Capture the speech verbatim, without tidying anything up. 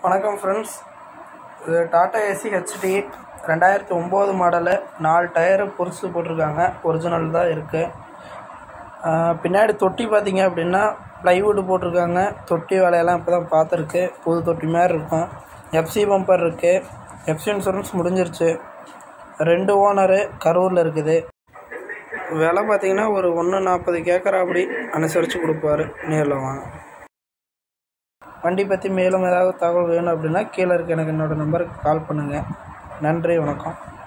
வணக்கம் ஃப்ரெண்ட்ஸ், இது Tata AC HD ரெண்டாயிரத்தி ஒம்பது மாடலு. நாலு டயரு புதுசு போட்டிருக்காங்க, ஒரிஜினல் தான் இருக்குது. பின்னாடி தொட்டி பார்த்திங்க அப்படின்னா ப்ளைவுட் போட்டிருக்காங்க. தொட்டி வேலையெல்லாம் இப்போ தான் பார்த்துருக்கு, புது தொட்டி மாதிரி இருக்கும். எஃப்சி பம்பர் இருக்குது. எஃப்சி இன்சூரன்ஸ் முடிஞ்சிருச்சு. ரெண்டு ஓனரு கரூரில் இருக்குது. விலை பார்த்திங்கன்னா ஒரு ஒன்று நாற்பது கேட்குற அப்படி அனுசரித்து கொடுப்பாரு. நேரில் வாங்க. வண்டி பற்றி மேலும் ஏதாவது தகவல் வேணும் அப்படின்னா கீழே இருக்க எனக்கு என்னோடய நம்பருக்கு கால் பண்ணுங்கள். நன்றி, வணக்கம்.